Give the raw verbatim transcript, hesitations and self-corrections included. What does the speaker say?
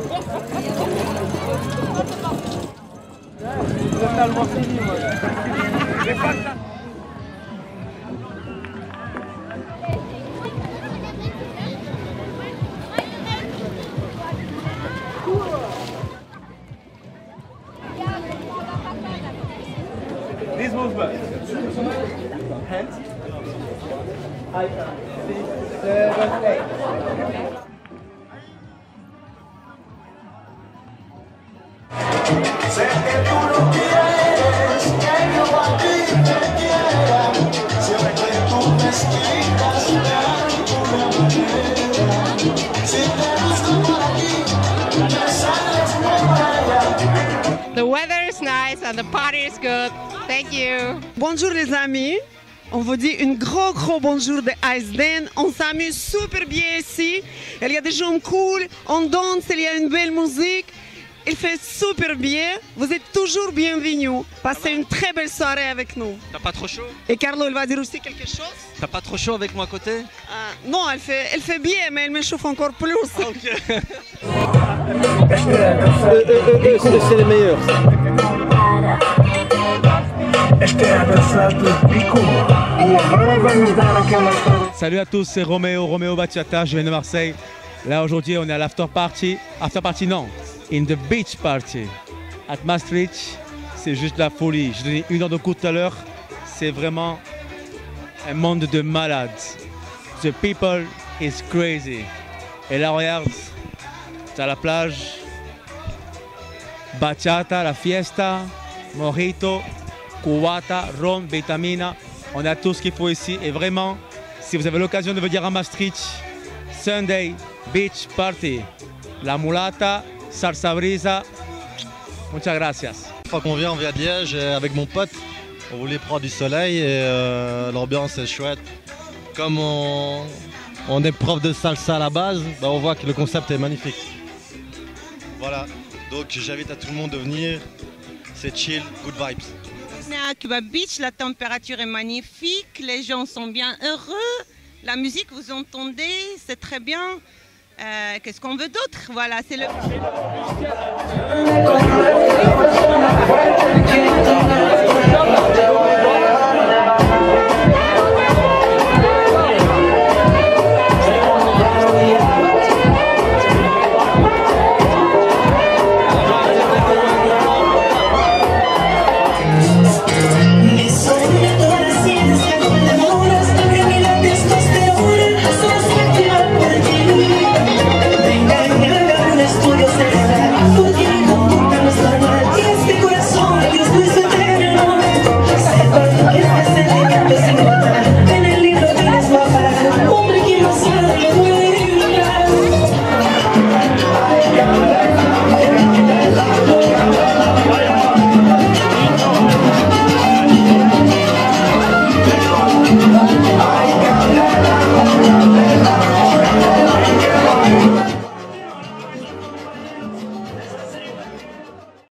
This movement. Hands. High. Six, seven, eight. Sé que tú no quieres que yo a ti te quiera, siempre que tú me explicas de alguna manera. Si te busco por aquí, me sales por allá. The weather is nice and the party is good. Thank you. Bonjour les amis, on vous dit une gros gros bonjour de Eisden. On s'amuse super bien ici. Il y a des gens cool, on danse, il y a une belle musique. Il fait super bien. Vous êtes toujours bienvenus. Passez une très belle soirée avec nous. T'as pas trop chaud? Et Carlo, il va dire aussi quelque chose? T'as pas trop chaud avec moi à côté? Ah, non, elle fait, elle fait bien, mais elle me chauffe encore plus. Ah, ok. C'est les meilleurs. Salut à tous, c'est Roméo, Roméo Bachata, je viens de Marseille. Là aujourd'hui on est à l'after party. After party non, in the beach party. At Maastricht, c'est juste la folie. Je donnais une heure de cours tout à l'heure. C'est vraiment un monde de malades. The people is crazy. Et là regarde, t'as la plage, bachata, la fiesta, mojito, cubata, rhum, vitamina. On a tout ce qu'il faut ici. Et vraiment, si vous avez l'occasion de venir à Maastricht, Sunday Beach Party, la mulata, salsa brisa. Muchas gracias. Une fois qu'on vient, on vient de Liège et avec mon pote, on voulait prendre du soleil et euh, l'ambiance est chouette. Comme on, on est prof de salsa à la base, bah on voit que le concept est magnifique. Voilà, donc j'invite à tout le monde de venir, c'est chill, good vibes. On est à Cuba Beach, la température est magnifique, les gens sont bien heureux, la musique vous entendez, c'est très bien. Euh, Qu'est-ce qu'on veut d'autre? Voilà, c'est le... I